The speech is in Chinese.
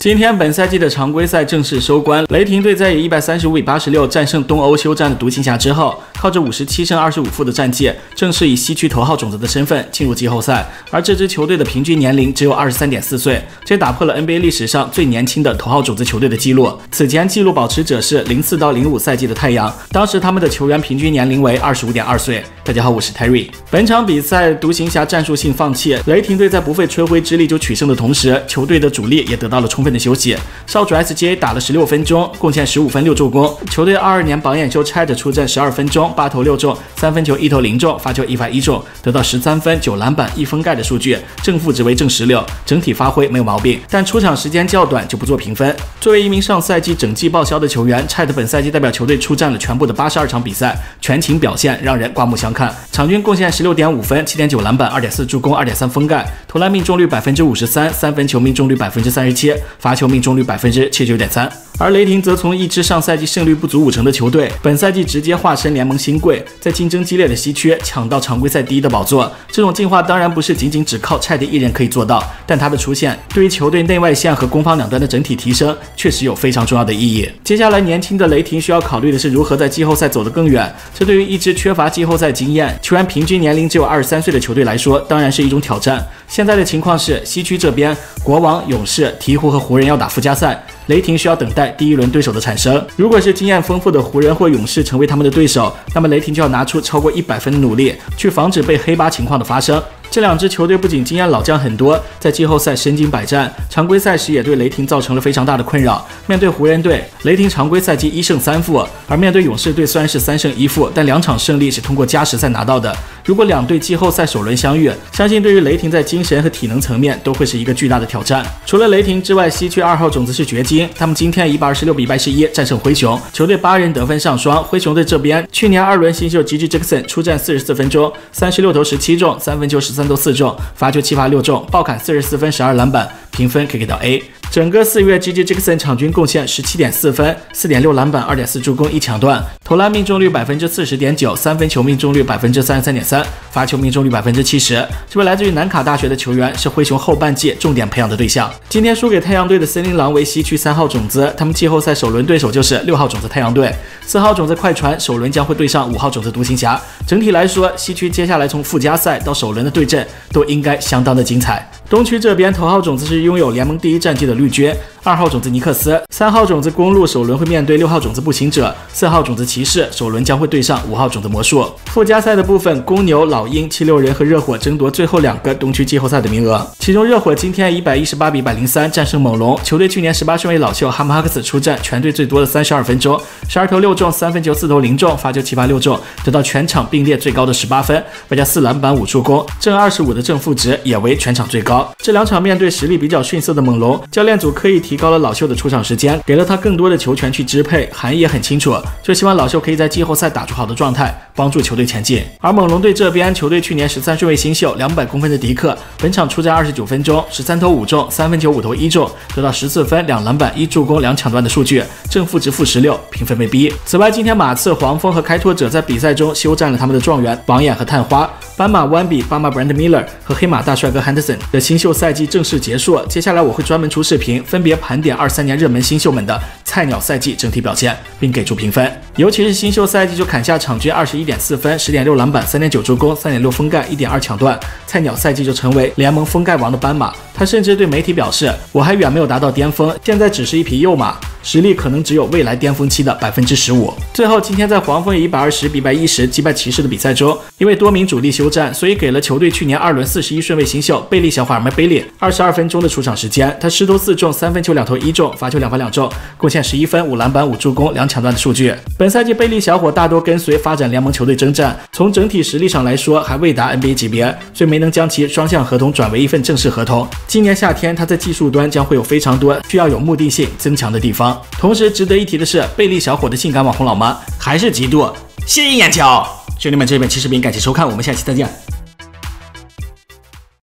今天本赛季的常规赛正式收官，雷霆队在以135比86战胜东欧休战的独行侠之后，靠着57胜25负的战绩，正式以西区头号种子的身份进入季后赛。而这支球队的平均年龄只有23.4岁，这打破了 NBA 历史上最年轻的头号种子球队的纪录。此前纪录保持者是04到05赛季的太阳，当时他们的球员平均年龄为25.2岁。大家好，我是 Terry。本场比赛独行侠战术性放弃，雷霆队在不费吹灰之力就取胜的同时，球队的主力也得到了充分的休息。少主 SGA 打了16分钟，贡献15分6助攻。球队22年榜眼秀 Chad 出战12分钟，8投6中，3分球1投0中，罚球1罚1中，得到13分9篮板1封盖的数据，正负值为正16，整体发挥没有毛病，但出场时间较短就不做评分。作为一名上赛季整季报销的球员， Chad 本赛季代表球队出战了全部的82场比赛，全勤表现让人刮目相看，场均贡献16.5分7.9篮板2.4助攻2.3封盖，投篮命中率53%，三分球命中率37%，罚球命中率79.3%。而雷霆则从一支上赛季胜率不足50%的球队，本赛季直接化身联盟新贵，在竞争激烈的西区抢到常规赛第一的宝座。这种进化当然不是仅仅只靠Chad一人可以做到，但他的出现对于球队内外线和攻防两端的整体提升确实有非常重要的意义。接下来年轻的雷霆需要考虑的是如何在季后赛走得更远，这对于一支缺乏季后赛经验、球员平均年龄只有23岁的球队来说，当然是一种挑战。现在的情况是，西区这边国王、勇士、鹈鹕和湖人要打附加赛，雷霆需要等待第一轮对手的产生。如果是经验丰富的湖人或勇士成为他们的对手，那么雷霆就要拿出超过100分的努力，去防止被黑八情况的发生。这两支球队不仅经验老将很多，在季后赛身经百战，常规赛时也对雷霆造成了非常大的困扰。面对湖人队，雷霆常规赛季1胜3负，而面对勇士队虽然是3胜1负，但2场胜利是通过加时赛拿到的。如果两队季后赛首轮相遇，相信对于雷霆在精神和体能层面都会是一个巨大的挑战。除了雷霆之外，西区2号种子是掘金，他们今天126比111战胜灰熊，球队8人得分上双。灰熊队这边，去年2轮新秀 GG Jackson 出战44分钟，36投17中，3分球13投4中，罚球7罚6中，爆砍44分12篮板，评分可以给到 A。整个4月 GG Jackson 场均贡献17.4分4.6篮板2.4助攻1抢断，投篮命中率40.9%，三分球命中率33.3%，罚球命中率70%。这位来自于南卡大学的球员是灰熊后半季重点培养的对象。今天输给太阳队的森林狼为西区3号种子，他们季后赛首轮对手就是6号种子太阳队，4号种子快船首轮将会对上5号种子独行侠。整体来说，西区接下来从附加赛到首轮的对阵都应该相当的精彩。东区这边头号种子是拥有联盟第一战绩的绿军，2号种子尼克斯，3号种子公鹿首轮会面对6号种子步行者，4号种子骑士首轮将会对上5号种子魔术。附加赛的部分，公牛、老鹰、76人和热火争夺最后2个东区季后赛的名额，其中热火今天118比103战胜猛龙。球队去年18顺位老秀哈姆哈克斯出战全队最多的32分钟，12投6中，3分球4投0中，罚球7罚6中，得到全场并列最高的18分，外加4篮板5助攻，正25的正负值也为全场最高。这2场面对实力比较逊色的猛龙，教练组刻意提高了老秀的出场时间，给了他更多的球权去支配，含义也很清楚，就希望老秀可以在季后赛打出好的状态，帮助球队前进。而猛龙队这边，球队去年13顺位新秀200公分的迪克，本场出战29分钟，13投5中，3分球5投1中，得到14分2篮板1助攻2抢断的数据，正负值-16，评分为 B。此外，今天马刺、黄蜂和开拓者在比赛中休战了他们的状元榜眼和探花，斑马湾比、斑马 Brandon Miller 和黑马大帅哥 Henderson 的新秀赛季正式结束。接下来我会专门出视频，分别盘点23年热门新秀们的菜鸟赛季整体表现，并给出评分。尤其是新秀赛季就砍下场均21.4分10.6篮板3.9助攻3.6封盖1.2抢断，菜鸟赛季就成为联盟封盖王的斑马。他甚至对媒体表示，我还远没有达到巅峰，现在只是一匹幼马，实力可能只有未来巅峰期的15%。最后，今天在黄蜂120比110击败骑士的比赛中，因为多名主力休战，所以给了球队去年2轮41顺位新秀贝利小伙儿们贝利22分钟的出场时间。他10投4中，3分球2投1中，罚球2罚2中，贡献11分5篮板5助攻2抢断的数据。本赛季贝利小伙大多跟随发展联盟球队征战，从整体实力上来说还未达 NBA 级别，所以没能将其双向合同转为一份正式合同。今年夏天他在技术端将会有非常多需要有目的性增强的地方。同时值得一提的是，贝利小伙的性感网红老妈还是极度吸引眼球。兄弟们，这边其视频感谢收看，我们下期再见。